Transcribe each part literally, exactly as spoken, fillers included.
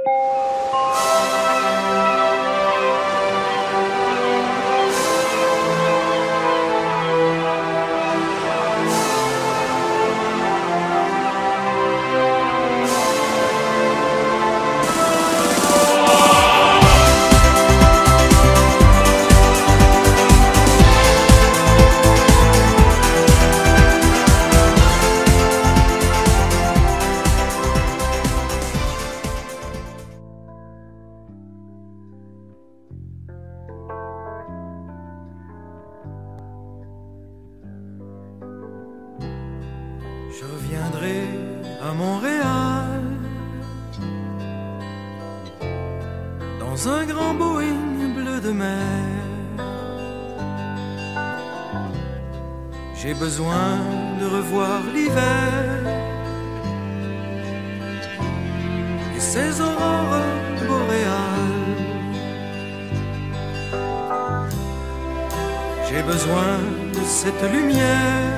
Je reviendrai à Montréal dans un grand Boeing bleu de mer. J'ai besoin de revoir l'hiver et ses aurores boréales. J'ai besoin de cette lumière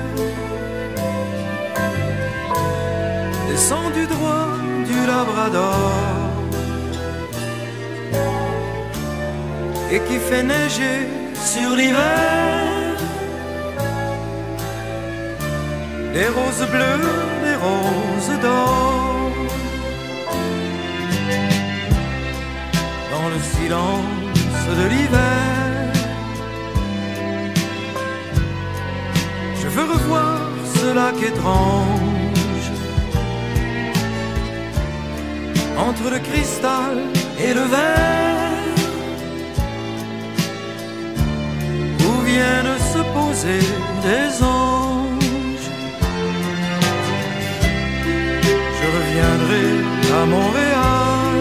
descendu droit du Labrador et qui fait neiger sur l'hiver des roses bleues, des roses d'or. Dans le silence de l'hiver, je veux revoir ce lac étrange entre le cristal et le verre, où viennent se poser des anges. Je reviendrai à Montréal,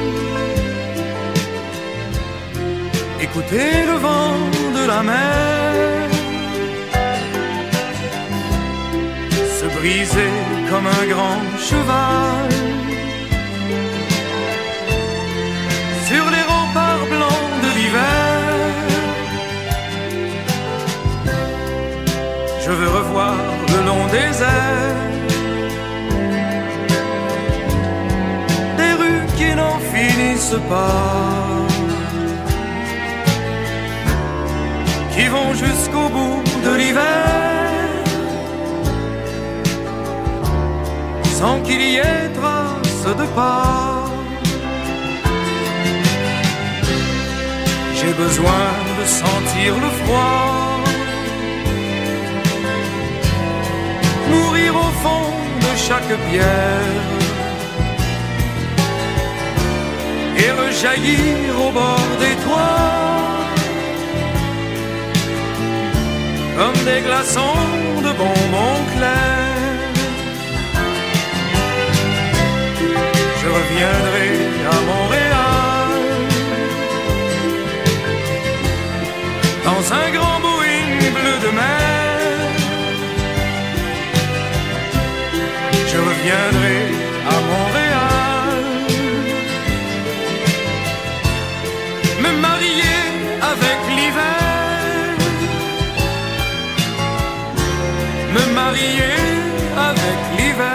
écouter le vent de la mer se briser comme un grand cheval sur les remparts blancs de l'hiver. Je veux revoir le long des airs des rues qui n'en finissent pas, qui vont jusqu'au bout de l'hiver, sans qu'il y ait trace de pas. J'ai besoin de sentir le froid, mourir au fond de chaque pierre et rejaillir au bord des toits comme des glaçons de bonbons clairs. Je reviendrai à Montréal dans un grand Boeing bleu de mer. Je reviendrai à Montréal, me marier avec l'hiver, me marier avec l'hiver.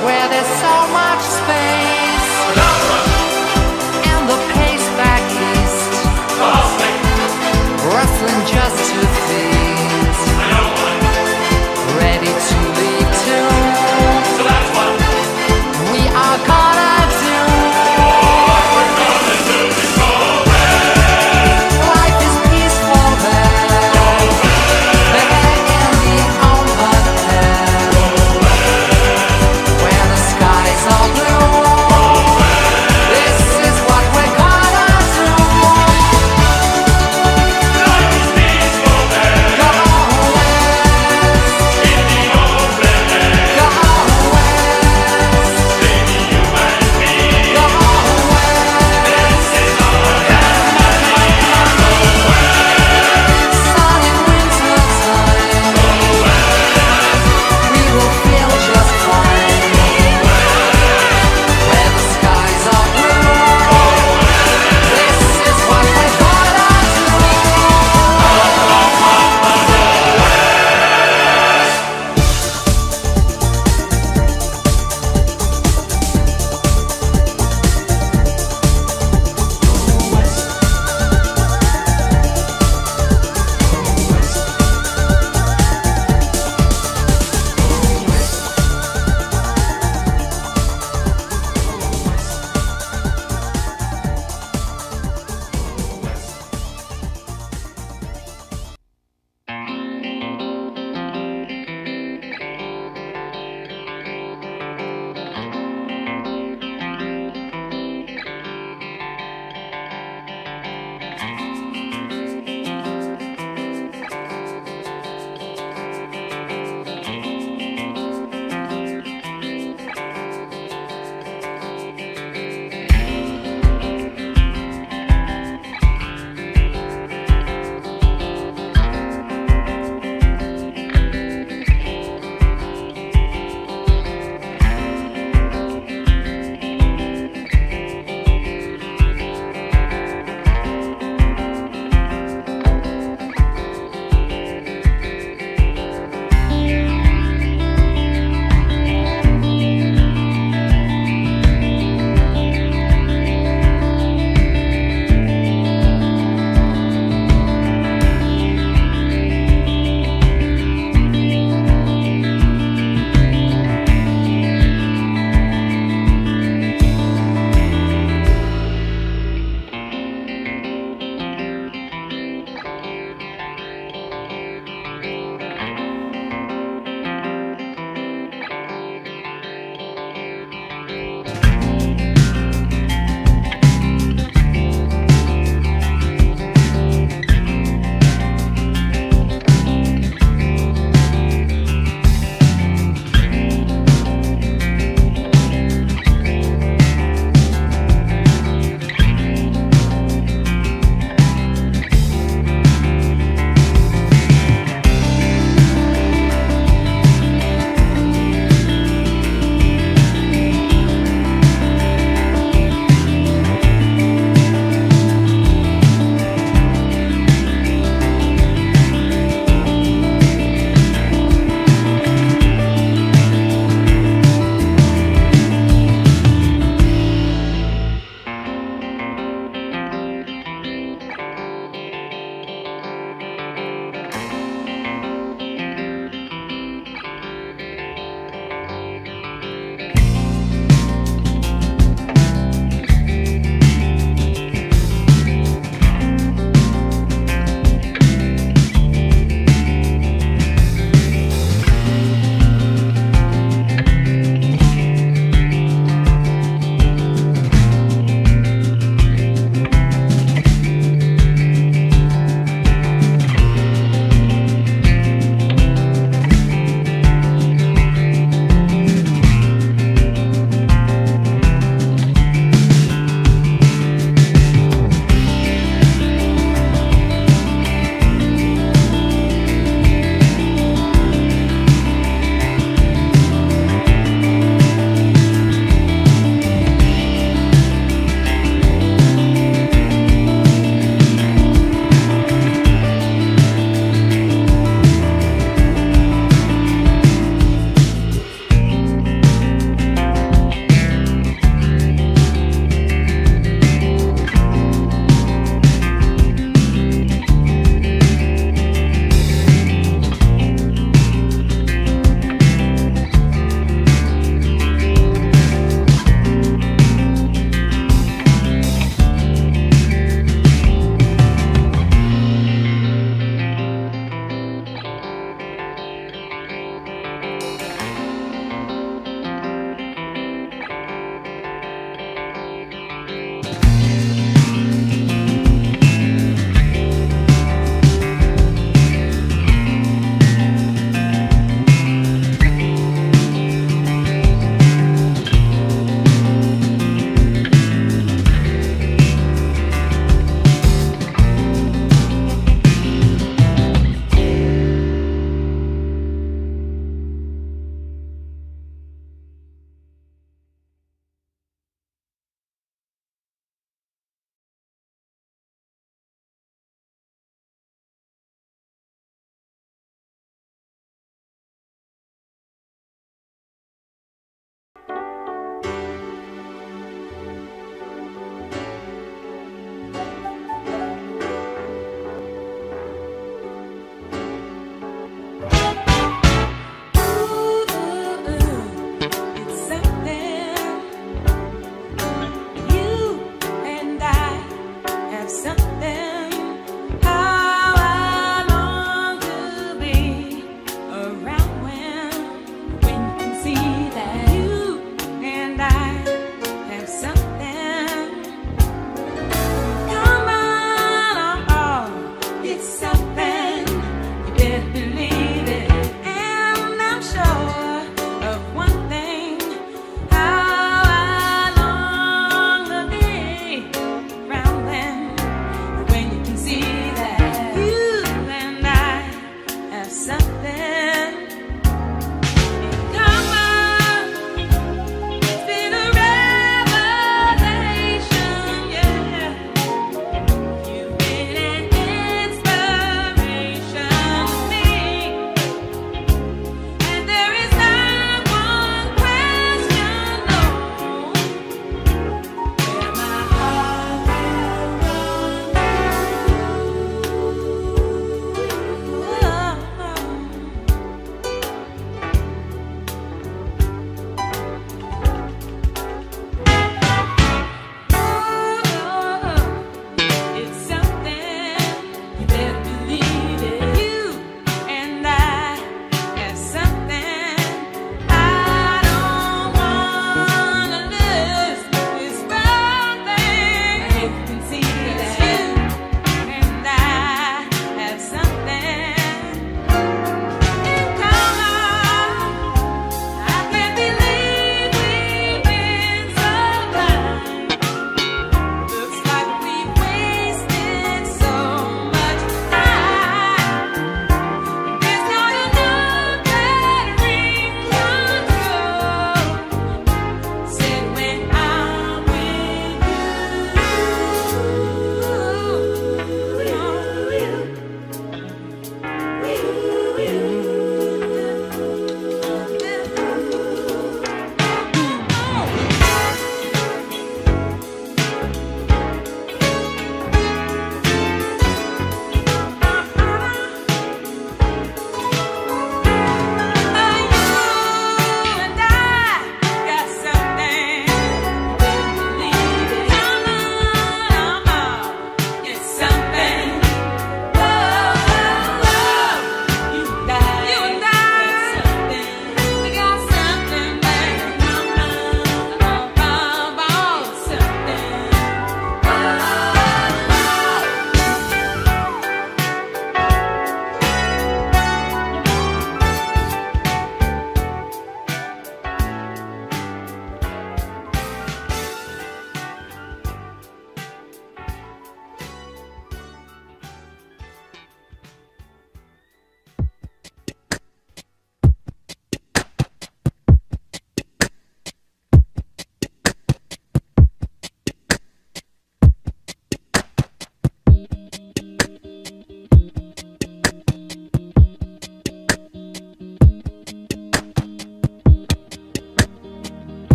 where there's so much space, and the pace back east, rustling just two feet, ready to leave too. So that's what We are gonna do. Life is peaceful there, there in the open air, where the skies are blue.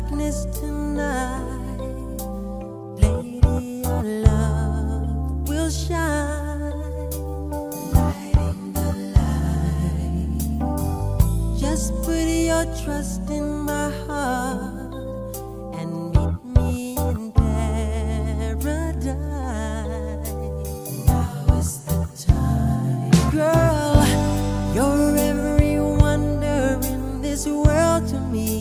darkness tonight, lady, our love will shine, lighting the light. Just put your trust in my heart and meet me in paradise. Now is the time, girl. You're every wonder in this world to me,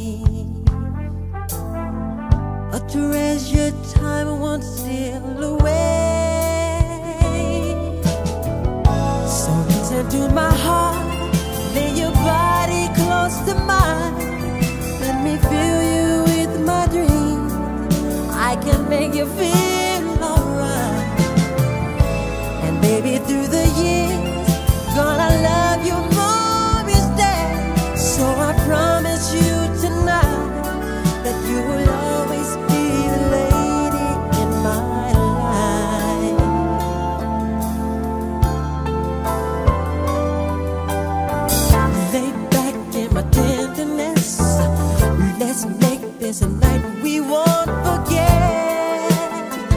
a treasured time won't steal away. So listen to my heart, lay your body close to mine. Let me fill you with my dreams, I can make you feel alright. And baby, through the years, gonna love you more each day. So I promise you tonight that you will always be the lady in my life. Lay back in my tenderness, let's make this a night we won't forget.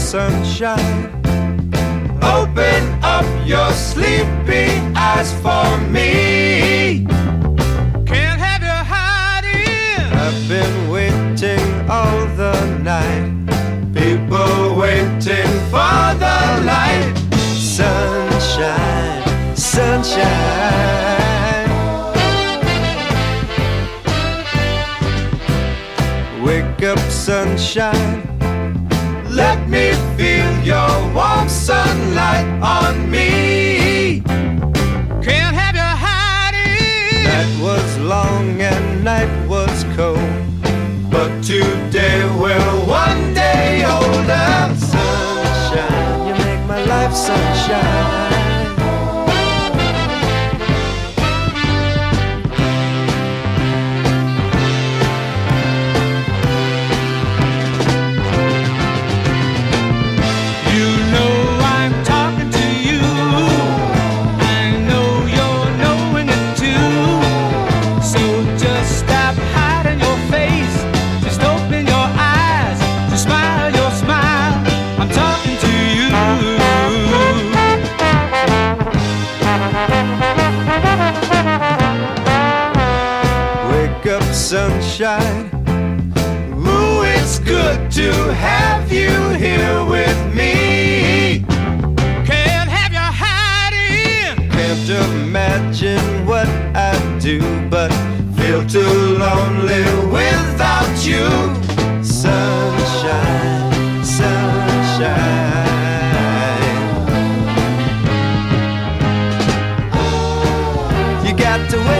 sunshine. Open up your sleepy eyes for me. Can't have you hiding. I've been waiting all the night. People waiting for the light. Sunshine, sunshine. Wake up, sunshine. Let me feel your warm sunlight on me. Can't have you hiding. Night was long and night was cold, but today we're one day older. Sunshine, you make my life sunshine. Sunshine, ooh, it's good to have you here with me. Can't have you hiding. Can't imagine what I'd do, but feel too lonely without you. Sunshine, sunshine. You got to wait.